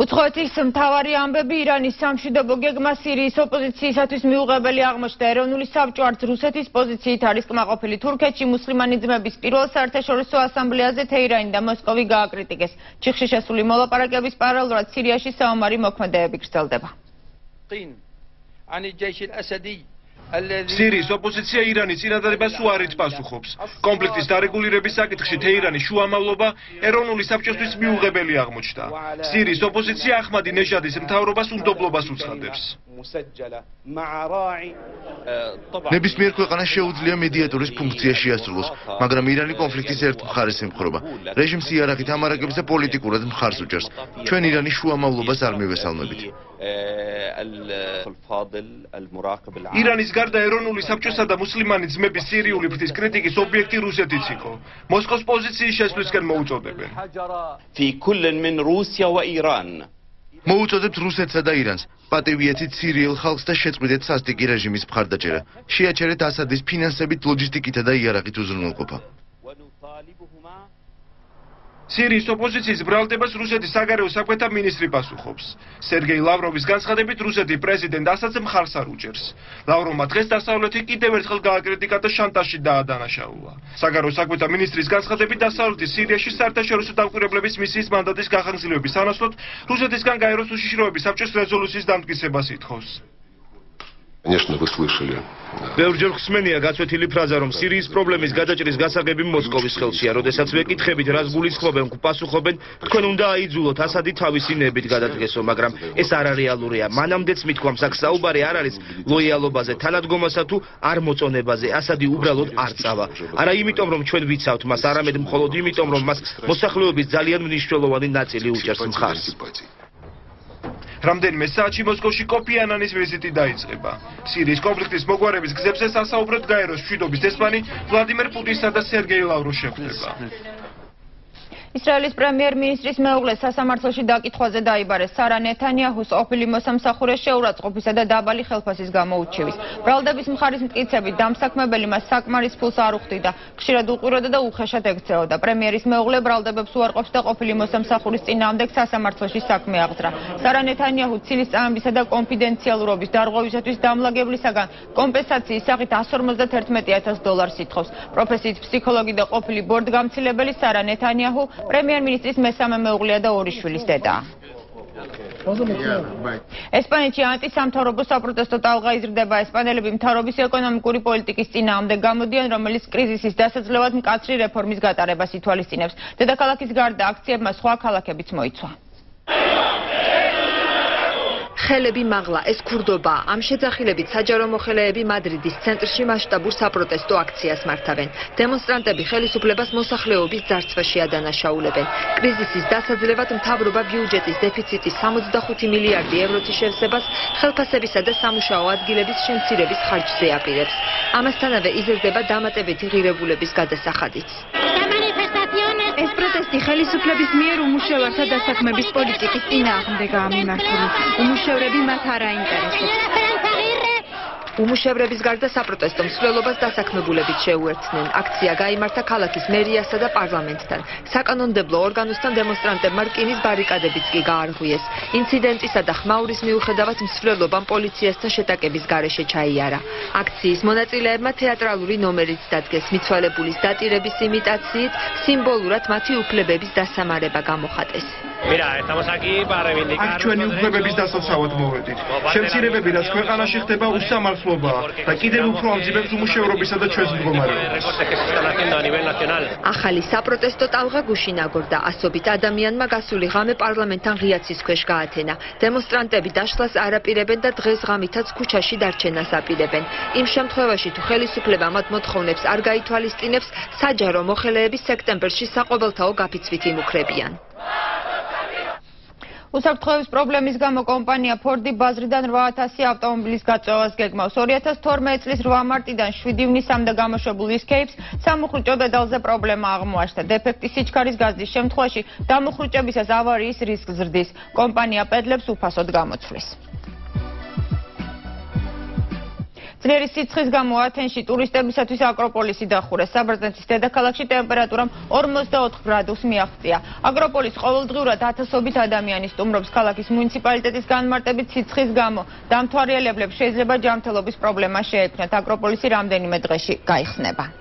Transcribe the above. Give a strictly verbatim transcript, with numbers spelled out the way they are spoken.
უცხოეთის მთავარი ამბები ირანის სამშვიდობო გეგმა სირიის ოპოზიციისათვის მიუღებელი აღმოჩნდა. ეროვნული საბჭო არც რუსეთის პოზიციით არის კმაყოფილი. თურქეთში მუსლიმანი ძმების პირველ საერთაშორისო ასამბლეაზე თეირანი და მოსკოვი გააკრიტიკეს. ჩიხში შესული მოლაპარაკების პარალელურად სირიაში საომარი მოქმედებები გრძელდება. სირიის ოპოზიცია ირანის წინადადებას უარით პასუხობს. კონფლიქტის დარეგულირების საკითხში თეირანის შუამავლობა ეროვნული საბჭოსთვის მიუღებელი აღმოჩნდა. სირიის ოპოზიცია ახმადი ნეჟადის მთავრობას უნდობლობას უცხადებს. ნებისმიერ ქვეყანას შეუძლია მედიატორის ფუნქცია შეასრულოს, მაგრამ ირანი კონფლიქტის ერთ მხარეს ემხრობა. რეჟიმს იარაღით ამარაგებს და პოლიტიკურად მხარს უჭერს. ჩვენ ირანის შუამავლობას არ მივესალმებით. ირანის გარდა ეროვნული საბჭოსა და მუსლიმანი ძმების სირიული ფრთის კრიტიკის ობიექტი რუსეთიც იყო. მოსკოვს პოზიციის შესვლისკენ მოუწოდებენ. მოუწოდებთ რუსეთსა და ირანს. პატივიეთით სირიელ ხალხს და შეწყვიტეთ სასტიკი რეჟიმის მხარდაჭერა. შეაჩერეთ ასადის ფინანსებით, ლოჯისტიკითა და იარაღით უზრუნველყოფა. სირიის ოპოზიციის ბრალდებას რუსეთის საგარეო საქმეთა მინისტრი პასუხობს. სერგეი ლავროვის განცხადებით რუსეთის პრეზიდენტ ასადს მხარს არ უჭერს. ლავროვმა დღეს დასავლეთი კიდევ ერთხელ გააკრიტიკა და შანტაჟში დაადანაშაულა. საგარეო საქმეთა მინისტრის განცხადებით დასავლეთის სირიაში საერთაშორისო დამკვირვებლების მისიის მანდატის გახანგრძლივების სანაცვლოდ რუსეთისგან გაეროს უშიშროების საბჭოს რეზოლუციის დამტკიცებას ითხოვს. Конечно, вы слышали. ბევრჯერ ხსმენია გაცვეთილი ფრაზა, რომ სირიის პრობლემის გადაჭრის გასაგები მოსკოვის ხელშია. როდესაც ვეკითხებით, რას გულისხმობენ, პასუხობენ, თქვენ უნდა აიძულოთ ასადი თავისი ნებით გადადგესო, მაგრამ ეს არარეალურია. მანამდეც მithქვამს, აქ საუბარი არ არის ლოიალობაზე, თანადგომასა თუ არ მოწონებაზე. ასადი უბრალოდ არ წავა. არა იმიტომ, რომ ჩვენ ვიცავთ მას, არამედ მხოლოდ იმიტომ, რომ მას მოსახლეობის ძალიან მნიშვნელოვანი ნაწილი უჭერს მხარს. რამდენიმე საათში მოსკოვში კოფი ანანის ვიზიტი დაიწყება. სირიის კონფლიქტის მოგვარების გზებზე სასაუბროდ გაეროს მშვიდობის დესპანი ვლადიმერ პუტინსა და სერგეი ლავროვს შეხვდება. ისრაელის პრემიერ-მინისტრის მეუღლე სასამართლოში დაკითხვაზე დაიბარეს. სარა ნეთანიაჰუს ყოფილი მოსამსახურე შეურაცხყოფისა და დაბალი ხელფასის გამო უჩივის. ბრალდების მხარის მტკიცებით დამსაქმებელი მას საკმარის ფულს არ უხდიდა. ხშირად უყურებდა და უხეშად ექცეოდა. პრემიერის მეუღლე ბრალდებებს უარყოფს და ყოფილი მოსამსახურის წინააღმდეგ სასამართლოში საქმე აღძრა. სარა ნეთანიაჰუ ცილის წამებისა და კონფიდენციალურობის დარღვევისათვის დამლაგებლისაგან კომპენსაციის სახით εκατს ორმოცდაათი ათას დოლარს ითხოვს. პროფესიით ფსიქოლოგი და ყოფილი ბორტგამცილებელი სარა ნეთანიაჰუ პრემიერ-მინისტრის მესამე მეუღლეა და ორი შვილის დედაა. ესპანეთში ანტი-სამთავრობო საპროტესტო ტალღა იზრდება. ესპანელები მთავრობის ეკონომიკური პოლიტიკის წინააღმდეგ გამოდიან, რომელიც კრიზისის დასაძლევად მკაცრი რეფორმის გატარებას ითვალისწინებს. დედაქალაქის გარდა აქციებმა სხვა ქალაქებიც მოიცვა. ხელები მაღლა, ეს ქურდობა. ამ შეძახილებით საჯარო მოხელეები მადრიდის ცენტრში მასშტაბურ საპროტესტო აქციას მართავენ. დემონსტრანტები ხელისუფლებას მოსახლეობის ძარცვაში ადანაშაულებენ. კრიზისის დასაძლევად მთავრობა ბიუჯეტის დეფიციტის სამოცდახუთი მილიარდი ევროთი შევსებას ხელფასებისა და სამუშაო ადგილების შემცირების ხარჯზე აპირებს. ამასთანავე იზრდება დამატებითი ღირებულების გადასახადიც. ეს პროტესტი ხელისუფლების მიერ უმუშევართა დასაქმების პოლიტიკის წინააღმდეგაა მიმართული. უმუშევრები მათ არ აინტერესებს. უმუშევრების გარდა საპროტესტო მსვლელობას დასაქმებულებით შეუერთდნენ. აქცია გაიმართა ქალაქის მერიასა და პარლამენტთან. საკანონმდებლო ორგანოსთან დემონსტრანტებმა რკინის ბარიკადებიც კი გაარღვიეს. ინციდენტისა და ხმაურის მიუხედავად მსვლელობამ პოლიციასთან შეტაკების გარეშე ჩაიარა. აქციის მონაწილეებმა თეატრალური ნომერიც დადგეს. მიცვალებულის დატირების იმიტაციით სიმბოლურად მათი უფლებების დასამარება გამოხატეს. აქ ჩვენი უფლებების დასაცავად მოვედით. შემცირებები, რაც ქვეყანაში ხდება, უსამართლობაა და კიდევ უფრო ამძიმებს უმუშევრობისა და ჩვენს მდგომარეობას. ახალი საპროტესტო ტალღა გუშინ აგორდა. ასობით ადამიანმა გასული ღამე პარლამენტთან ღიაცის ქვეშ გაათენა. დემონსტრანტები დაშლას არ აპირებენ და დღეს ღამითაც ქუჩაში დარჩენას აპირებენ. იმ შემთხვევაში თუ ხელისუფლება მათ მოთხოვნებს არ გაითვალისწინებს, საჯარო მოხელეები სექტემბერში საყოველთაო გაფიცვით იმუქრებიან. უსაფრთხოების პრობლემის გამო კომპანია ფორდი ბაზრიდან რვა ათასი ავტომობილის გაწევას გეგმავს. ორი ათას თორმეტი წლის რვა მარტიდან შვიდი ივნისამდე გამოშვებულ ისქეიპს სამუხრუჭო პედალზე პრობლემა აღმოაჩნდა. დეფექტი სიჩქარის გაზრდის შემთხვევაში დამუხრუჭებისას ავარიის რისკს ზრდის. კომპანია პედლებს უფასოდ გამოცვლის. ძლიერი სიცხის გამო ათენში ტურისტებისათვის აკროპოლისი დახურეს. საბერძნეთის დედაქალაქში ტემპერატურამ ორმოცდაოთხ გრადუსს მიაღწია. აკროპოლის ყოველდღიურად ათასობით ადამიანი სტუმრობს. ქალაქის მუნიციპალიტეტის განმარტებით სიცხის გამო დამთვალიერებლებს შეიძლება ჯანმრთელობის პრობლემა შეექმნათ. აკროპოლისი რამდენიმე დღეში გაიხსნება.